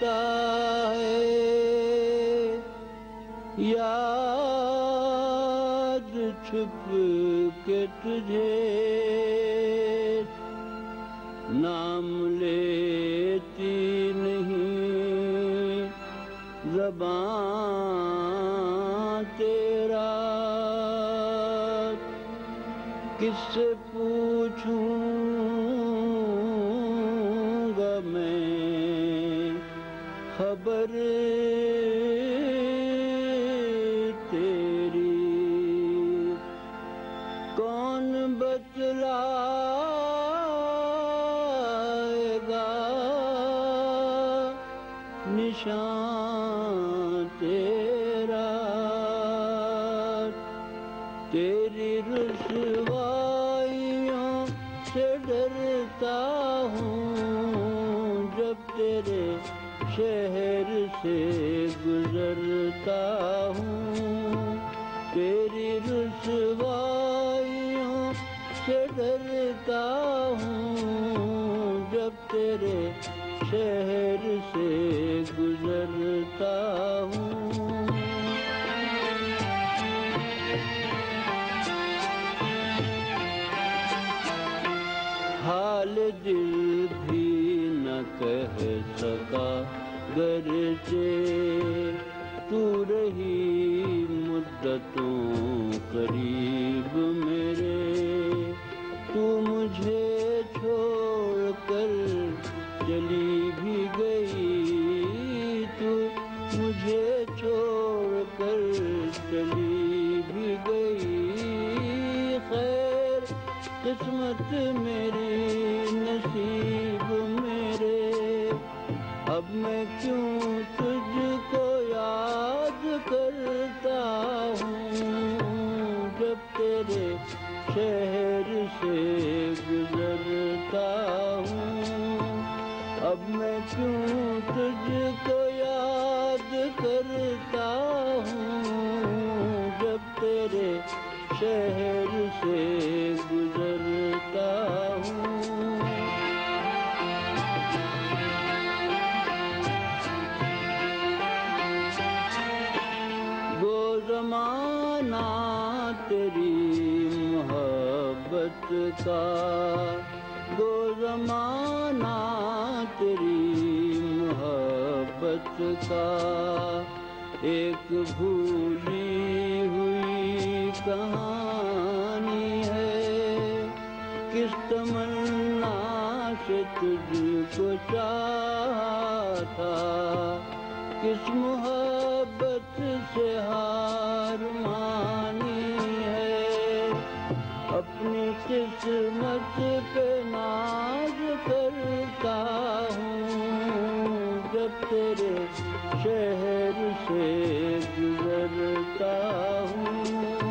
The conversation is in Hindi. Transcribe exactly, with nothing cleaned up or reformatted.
करता है याद छुप के तुझे नाम लेती नहीं ज़बान तेरा किससे पूछूंगा मैं खबर तेरी कौन बतलाएगा निशान तेरा तेरी रुसवाइयों से डरता हूँ जब तेरे शहर से गुजरता हूँ तेरी रुसवाइयों से डरता हूँ जब तेरे शहर से गुजरता हूँ हाल दिल भी न कह सका गरचे तू रही मुद्दतों करीब मेरे तू मुझे छोड़कर चली भी गई तू मुझे छोड़कर चली भी गई खैर किस्मत मेरी नसीब मेरे अब मैं क्यों तुझको याद करता हूँ जब तेरे शहर से गुजरता हूँ अब मैं क्यों तुझको याद करता हूँ जब तेरे शहर से गुजरता हूँ वो ज़माना तेरी मोहब्बत का वो ज़माना तेरी मोहब्बत का एक भूली हुई कहानी है किस तमन्ना से तुझको चाहा किस मोहब्बत से हार मानी है अपनी किस्मत पे नाज करता हूँ जब तेरे शहर से गुजरता हूँ